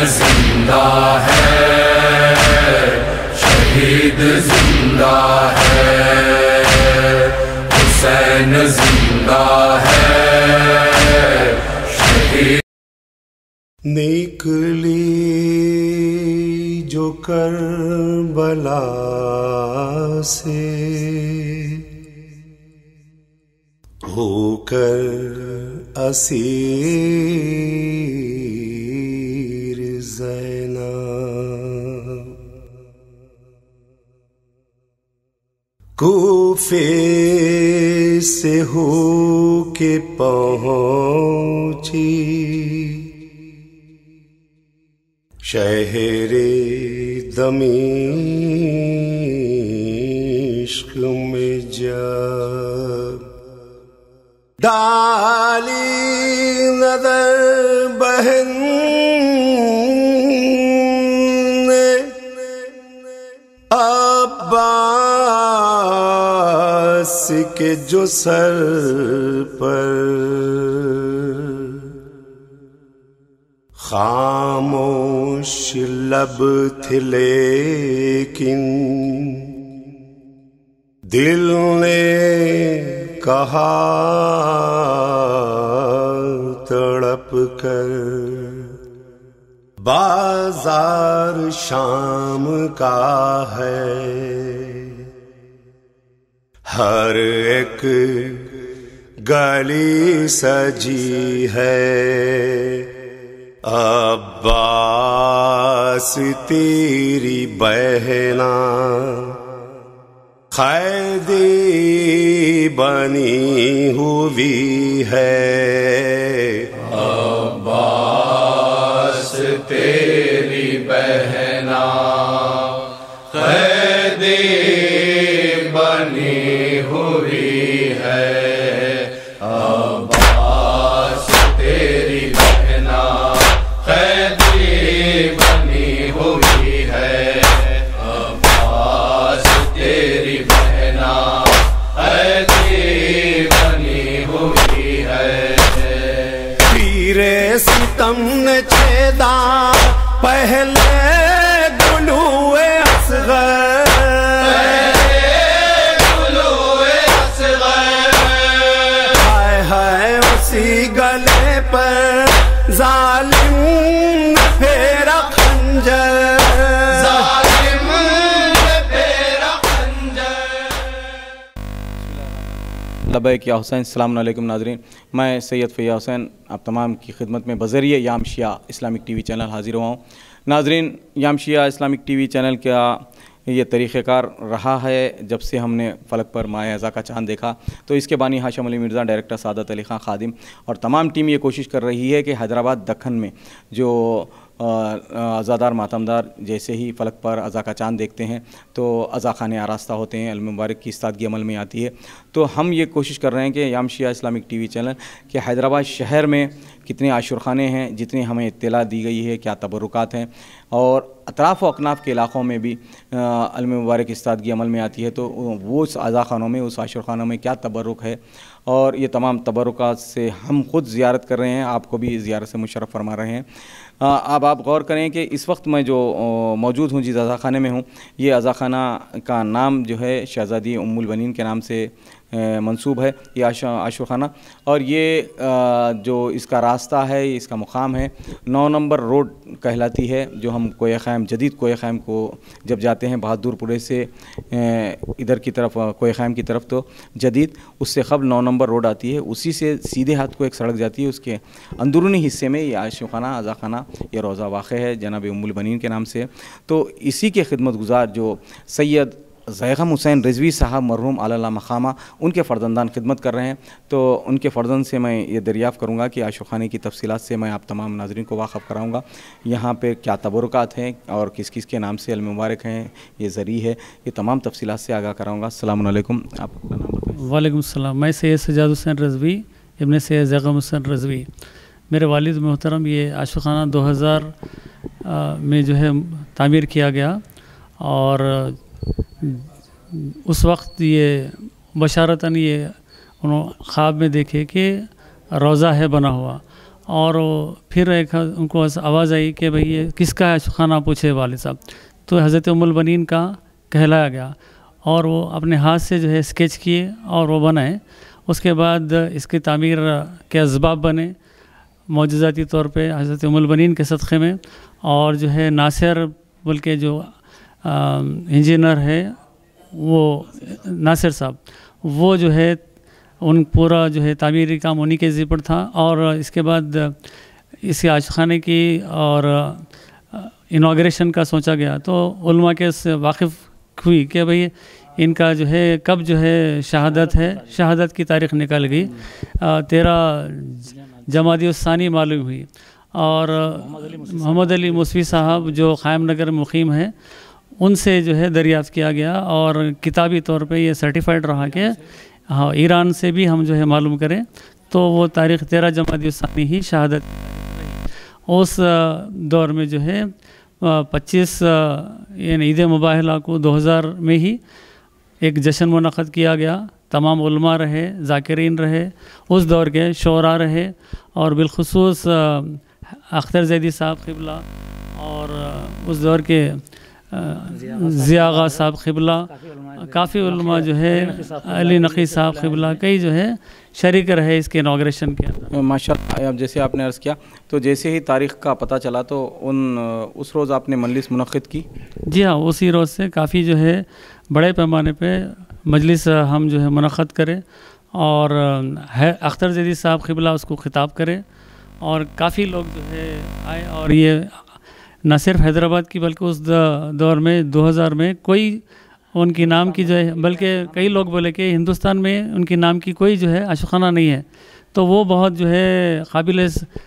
زندہ ہے، شہید زندہ ہے، حسین زندہ ہے، شہید نکلی جو کربلا سے ہو کر اسیر زینب، کوفے سے ہو کے پہنچی شہر دمشق میں جب ڈالی نظر بہن نے عباس کے جو سر پر خاموش لب تھے لیکن دل نے کہا تڑپ کر بازار شام کا ہے، ہر ایک گلی سجی ہے، عباس تیری بہنا قیدی بنی ہوئی ہے، عباس تیری بہنا قیدی بنی ہوئی ہے، عباس تیری بہنا قیدی بنی ہوئی ہے، عباس تیری بہنا قیدی بنی ہوئی ہے، پیر ستم نے چھیدا پہلے گلوِ اصغر، ہائے ہائے اسی گلے پر ظالم نے پھیرا خنجر، ظالم نے پھیرا خنجر۔ لبیک یا حسین۔ السلام علیکم ناظرین، میں سید فیاض حسین آپ تمام کی خدمت میں بذریعہ یام شیعہ اسلامک ٹی وی چینل حاضر ہوا ہوں۔ ناظرین، یام شیعہ اسلامک ٹی وی چینل کا یہ طریقہ کار رہا ہے جب سے ہم نے فلک پر ماہ اعضا کا چاند دیکھا، تو اس کے بانی ہاشم علی مرزا، ڈائریکٹر سعادت علی خان خادم اور تمام ٹیم یہ کوشش کر رہی ہے کہ حیدرآباد دکن میں جو عزادار ماتمدار جیسے ہی فلک پر عزا کا چاند دیکھتے ہیں تو عزا خانے آراستہ ہوتے ہیں، علم مبارک کی استادگی عمل میں آتی ہے، تو ہم یہ کوشش کر رہے ہیں کہ یام شیعہ اسلامک ٹی وی چینل کہ حیدرآباد شہر میں کتنے عاشور خانے ہیں، جتنی ہمیں اطلاع دی گئی ہے، کیا تبرکات ہیں، اور اطراف و اکناف کے علاقوں میں بھی علم مبارک استادگی عمل میں آتی ہے، تو وہ اس عزا خانوں میں، اس عاشور خانوں میں کیا تبرک ہے، اور یہ تمام تبرکات سے ہم خود زیارت کر رہے ہیں، آپ کو بھی زیارت سے مشرف فرما رہے ہیں۔ اب آپ غور کریں کہ اس وقت میں جو موجود ہوں، جس عزا خانے میں ہوں، یہ عزا خانہ کا نام جو ہے شہزادی ام البنین کے نام سے منسوب ہے، یہ عاشور خانہ، اور یہ جو اس کا راستہ ہے، اس کا مقام ہے 9 نمبر روڈ کہلاتی ہے، جو ہم کوئے خیم، جدید کوئے خیم کو جب جاتے ہیں بہادر پورے سے ادھر کی طرف کوئے خیم کی طرف، تو جدید اس سے قبل 9 نمبر روڈ آتی ہے، اسی سے سیدھے ہاتھ کو ایک سڑک جاتی ہے، اس کے اندرونی حصے میں یہ عاشور خانہ، عزا خانہ، یہ روضہ واقع ہے جناب ام البنین کے نام سے۔ تو اسی کے خدمت گزار جو سید زیغم حسین رضوی صاحب مرحوم علی اللہ مقامہ، ان کے فرزندان خدمت کر رہے ہیں، تو ان کے فرزند سے میں یہ دریافت کروں گا کہ عاشور خانے کی تفصیلات سے میں آپ تمام ناظرین کو واقف کراؤں گا، یہاں پہ کیا تبرکات ہیں اور کس کس کے نام سے علم مبارک ہیں، یہ ذریعہ ہے، یہ تمام تفصیلات سے آگاہ کراؤں گا۔ السلام علیکم، آپ اپنا نام بتائیں۔ وعلیکم السلام، میں سید سجاد حسین رضوی ابن سید زیغم حسین رضوی۔ میرے والد محترم یہ عاشور خانہ 2000 میں جو ہے تعمیر کیا گیا، اور اس وقت یہ بشارتاً یہ انہوں خواب میں دیکھے کہ روضہ ہے بنا ہوا، اور پھر ایک ان کو آواز آئی کہ بھئی یہ کس کا ہے عاشق خانہ، پوچھے والد صاحب، تو حضرت ام البنین کا کہلایا گیا، اور وہ اپنے ہاتھ سے جو ہے اسکیچ کیے اور وہ بنائے. اس کے بعد اس کی تعمیر کے اسباب بنے معجزاتی طور پہ حضرت ام البنین کے صدقے میں. اور جو ہے ناصر بلکہ جو انجینئر ہے وہ ناصر صاحب، وہ جو ہے ان پورا جو ہے تعمیری کام انہی کے ذمہ پر تھا. اور اس کے بعد اس عاشق خانے کی اور انوگریشن کا سوچا گیا تو علماء کے سے واقف ہوئی کہ بھئی ان کا جو ہے کب جو ہے شہادت ہے. شہادت کی تاریخ نکال گئی 13 جمادی الثانی معلوم ہوئی. اور محمد علی موسوی صاحب جو قائم نگر مقیم ہے ان سے جو ہے دریافت کیا گیا، اور کتابی طور پہ یہ سرٹیفائڈ رہا کہ ہاں ایران سے بھی ہم جو ہے معلوم کریں، تو وہ تاریخ 13 جمادی الثانی ہی شہادت. اس دور میں جو ہے 25 یعنی عید مباہلہ کو 2000 میں ہی ایک جشن منعقد کیا گیا. تمام علماء رہے، ذاکرین رہے، اس دور کے شعراء رہے، اور بالخصوص اختر زیدی صاحب قبلہ اور اس دور کے ضیاء آغا صاحب قبلہ، کافی علماء جو ہے علی نقی صاحب قبلہ، کئی جو ہے شریک رہے اس کے انوگریشن کے اندر. ماشاءاللہ. اب جیسے آپ نے عرض کیا تو جیسے ہی تاریخ کا پتہ چلا تو اس روز آپ نے مجلس منعقد کی؟ جی ہاں، اسی روز سے کافی جو ہے بڑے پیمانے پہ مجلس ہم جو ہے منعقد کرے، اور اختر زیدی صاحب قبلہ اس کو خطاب کرے، اور کافی لوگ جو ہے آئے. اور یہ نہ صرف حیدرآباد کی بلکہ اس دور میں 2000 میں کوئی ان کی نام کی جو ہے، بلکہ کئی لوگ بولے کہ ہندوستان میں ان کی نام کی کوئی جو ہے عاشق خانہ نہیں ہے. تو وہ بہت جو ہے قابل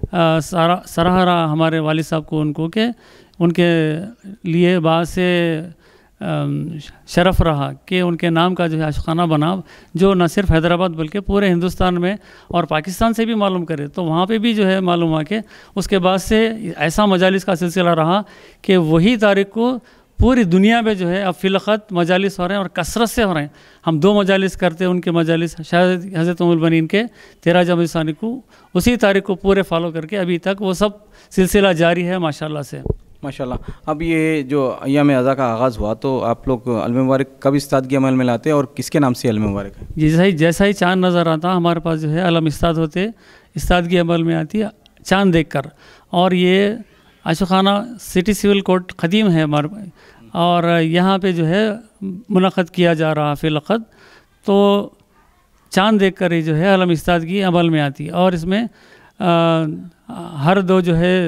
سراہا ہمارے والد صاحب کو، ان کو کہ ان کے لیے باعث سے شرف رہا کہ ان کے نام کا جو ہے عاشق خانہ بنا، جو نہ صرف حیدرآباد بلکہ پورے ہندوستان میں اور پاکستان سے بھی معلوم کرے. تو وہاں پہ بھی جو ہے معلوم ہوا کہ اس کے بعد سے ایسا مجالس کا سلسلہ رہا کہ وہی تاریخ کو پوری دنیا میں جو ہے اب فی الوقت مجالس ہو رہے ہیں، اور کثرت سے ہو رہے ہیں. ہم 2 مجالس کرتے ہیں ان کے مجالس، شاید حضرت ام البنین کے 13 جمادی الثانی کو اسی تاریخ کو پورے فالو کر کے ابھی تک وہ سب سلسلہ جاری ہے ماشاءاللہ سے. ماشاءاللہ. اب یہ جو ایام اعزا کا آغاز ہوا تو آپ لوگ علم مبارک کب استادگی عمل میں لاتے ہیں اور کس کے نام سے علم مبارک ہے؟ جیسا ہی چاند نظر آتا ہمارے پاس جو ہے علم استاد ہوتے، استادگی عمل میں آتی چاند دیکھ کر. اور یہ عاشق خانہ سٹی سول کورٹ قدیم ہے ہمارے، اور یہاں پہ جو ہے منعقد کیا جا رہا فی الوقت. تو چاند دیکھ کر ہی جو ہے علم استادگی عمل میں آتی. اور اس میں ہر 2 جو ہے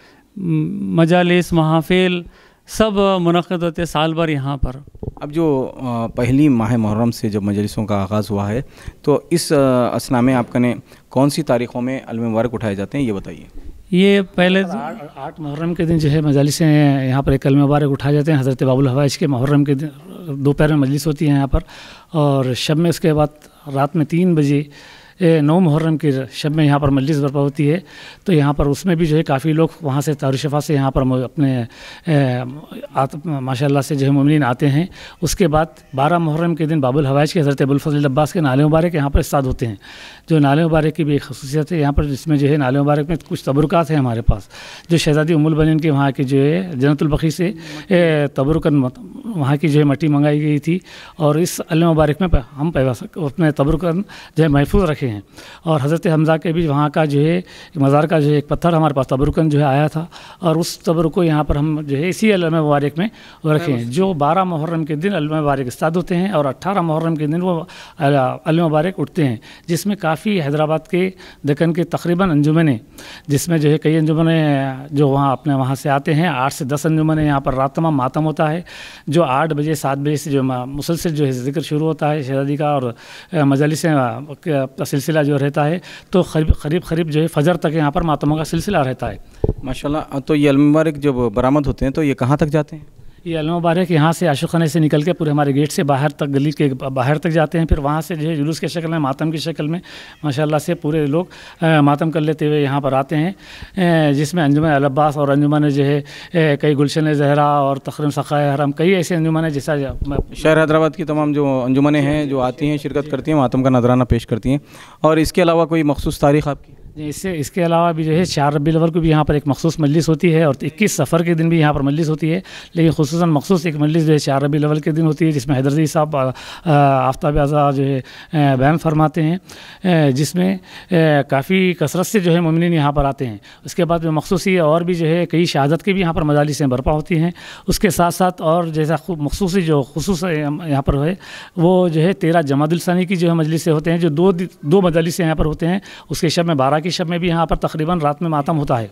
مجالس محافل سب منعقد ہوتے سال بھر یہاں پر. اب جو پہلی ماہ محرم سے جب مجلسوں کا آغاز ہوا ہے تو اس اسنا میں آپ کا نے کون سی تاریخوں میں علم مبارک اٹھائے جاتے ہیں، یہ بتائیے. یہ پہلے 8 محرم کے دن جو ہے مجالسیں یہاں پر ایک علم مبارک اٹھائے جاتے ہیں. حضرت باب الحوائج کے محرم کے دن دوپہر میں مجلس ہوتی ہے یہاں پر، اور شب میں اس کے بعد رات میں 3 بجے 9 محرم کی شب میں یہاں پر مجلس برپا ہوتی ہے. تو یہاں پر اس میں بھی جو ہے کافی لوگ وہاں سے دارالشفا سے یہاں پر اپنے ماشاءاللہ سے جو ہے مومنین آتے ہیں. اس کے بعد 12 محرم کے دن باب الحوائج کے حضرت ابوالفضل عباس کے نالے مبارک یہاں پر استاد ہوتے ہیں. جو نالے مبارک کی بھی ایک خصوصیت ہے یہاں پر، جس میں جو ہے نالے مبارک میں کچھ تبرکات ہیں ہمارے پاس، جو شہزادی ام البنین کے وہاں کی جو ہے جنت البقیع سے تبرکن وہاں کی جو ہے مٹی منگائی گئی تھی، اور اس علم مبارک میں ہم اپنے تبرکن جو ہے محفوظ رکھے ہیں. اور حضرت حمزہ کے بھی وہاں کا جو ہے مزار کا جو ہے ایک پتھر ہمارے پاس تبرکن جو ہے آیا تھا، اور اس تبرک کو یہاں پر ہم جو ہے اسی علم مبارک میں رکھے ہیں. جو 12 محرم کے دن علم مبارک استاد ہوتے ہیں، اور 18 محرم کے دن وہ علم مبارک اٹھتے ہیں، جس میں کافی حیدرآباد کے دکن کے تقریباً انجمنیں، جس میں جو ہے کئی انجمنیں جو وہاں سے آتے ہیں. 8 سے 10 انجمنیں یہاں پر رات تمام ماتم ہوتا ہے، جو 8 بجے 7 بجے سے جو مسلسل جو ہے ذکر شروع ہوتا ہے شہزادی کا، اور مجالس کا سلسلہ جو رہتا ہے تو قریب جو ہے فجر تک یہاں پر ماتموں کا سلسلہ رہتا ہے. ماشاءاللہ. تو یہ علم مبارک جب برآمد ہوتے ہیں تو یہ کہاں تک جاتے ہیں؟ یہ علم مبارک یہاں سے عاشق خانے سے نکل کے پورے ہمارے گیٹ سے باہر تک، گلی کے باہر تک جاتے ہیں. پھر وہاں سے جو ہے جلوس کے شکل میں، ماتم کی شکل میں ماشاءاللہ سے پورے لوگ ماتم کر لیتے ہوئے یہاں پر آتے ہیں، جس میں انجمن العباس اور انجمن جو ہے کئی گلشن زہرا اور تقریباً سقائے حرم، کئی ایسے انجمن ہیں جیسا شہر حیدرآباد کی تمام جو انجمنیں ہیں جو آتی ہیں، شرکت کرتی ہیں، ماتم کا نذرانہ پیش کرتی ہیں. اور اس کے علاوہ کوئی مخصوص تاریخ آپ کی؟ اس کے علاوہ بھی جو ہے 4 ربیع الاول کو بھی یہاں پر ایک مخصوص مجلس ہوتی ہے اور 21 صفر کے دن بھی یہاں پر مجلس ہوتی ہے، لیکن خصوصاً مخصوص ایک مجلس جو ہے 4 ربیع الاول کے دن ہوتی ہے، جس میں حیدر علی صاحب آفتاب اعضاء جو ہے بیان فرماتے ہیں، جس میں کافی کثرت سے جو ہے مومنین یہاں پر آتے ہیں۔ اس کے بعد میں مخصوصی اور بھی جو ہے کئی شہادت کی بھی یہاں پر مجالسیں برپا ہوتی ہیں۔ اس کے ساتھ ساتھ اور جیسا مخصوصی جو خصوص یہاں پر ہے وہ جو ہے 13 جمادی الثانی کی جو ہے مجلسیں ہوتے ہیں، جو دو مجالس یہاں پر ہوتے ہیں۔ اس کے شب میں 12 کی شب میں بھی یہاں پر تقریباً رات میں ماتم ہوتا ہے،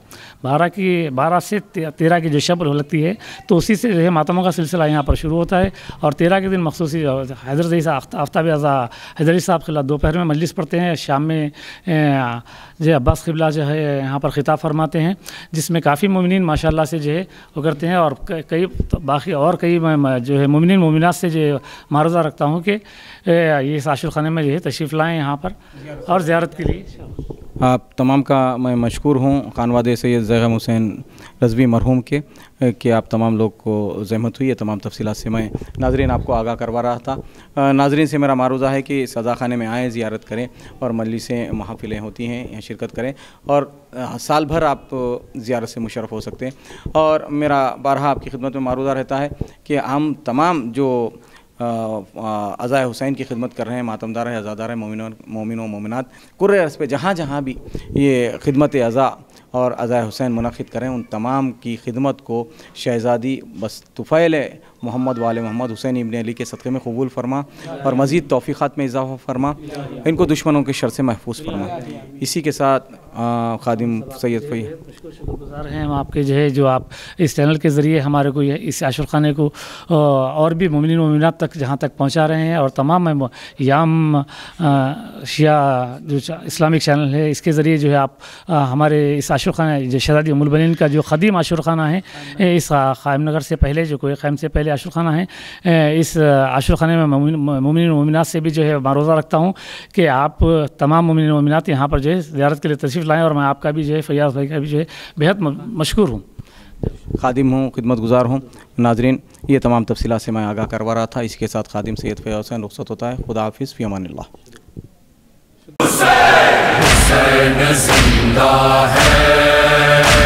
12 سے 13 کی جو شب لگتی ہے تو اسی سے جو ہے ماتموں کا سلسلہ یہاں پر شروع ہوتا ہے، اور 13 کے دن مخصوصی حیدر علی صاحب آفتاب اعضاء حیدر علی صاحب خلا دوپہر میں مجلس پڑھتے ہیں، شام میں جو عباس قبلہ جو ہے یہاں پر خطاب فرماتے ہیں، جس میں کافی مومنین ماشاءاللہ سے جو ہے وہ کرتے ہیں، اور کئی باقی اور کئی جو ہے مومنین مومنات سے جو معروضہ رکھتا ہوں کہ یہ اس عاشور خانے میں جو ہے تشریف لائیں یہاں پر اور زیارت کے لیے۔ آپ تمام کا میں مشکور ہوں خانواد سید زیغم حسین رضوی مرحوم کے کہ آپ تمام لوگ کو زحمت ہوئی ہے، تمام تفصیلات سے میں ناظرین آپ کو آگاہ کروا رہا تھا۔ ناظرین سے میرا معروضہ ہے کہ سزا خانے میں آئیں، زیارت کریں اور مجلسیں محافلیں ہوتی ہیں یہاں شرکت کریں، اور سال بھر آپ زیارت سے مشرف ہو سکتے ہیں۔ اور میرا بارہا آپ کی خدمت میں معروضہ رہتا ہے کہ ہم تمام جو عزائے حسین کی خدمت کر رہے ہیں، ماتمدار ہیں، عزادار ہیں، مومن و مومنات قرۂ ارض پہ جہاں جہاں بھی یہ خدمت عزا اور عزائے حسین منعقد کریں، ان تمام کی خدمت کو شہزادی بس طفیل محمد وال محمد حسین ابن علی کے صدقے میں قبول فرما اور مزید توفیقات میں اضافہ فرما، ان کو دشمنوں کے شر سے محفوظ فرما۔ اسی کے ساتھ خادم سید فی شکر گزار ہیں ہم آپ کے جو آپ اس چینل کے ذریعے ہمارے کو اس عاشور خانے کو اور بھی مومنین مومنات تک جہاں تک پہنچا رہے ہیں، اور تمام یام شیعہ جو اسلامک چینل ہے اس کے ذریعے جو ہے آپ ہمارے اس عاشور خانہ جو شہزادی ام البنین کا جو قدیم عاشور خانہ ہے، اس قائم نگر سے پہلے جو کوئی قائم سے پہلے عاشور خانہ ہے، اس عاشور خانے میں مومنین مومنات سے بھی جو ہے معروضہ رکھتا ہوں کہ آپ تمام مومنین مومنات یہاں پر جو ہے زیارت کے لیے تشریف لائیں، اور میں آپ کا بھی جو ہے فیاض بھائی کا بھی جو ہے بہت مشکور ہوں، خادم ہوں، خدمت گزار ہوں۔ ناظرین یہ تمام تفصیلات سے میں آگاہ کروا رہا تھا۔ اس کے ساتھ خادم سید فیاض حسین رخصت ہوتا ہے۔ خدا حافظ، فی امان اللہ۔ حسین زندہ ہے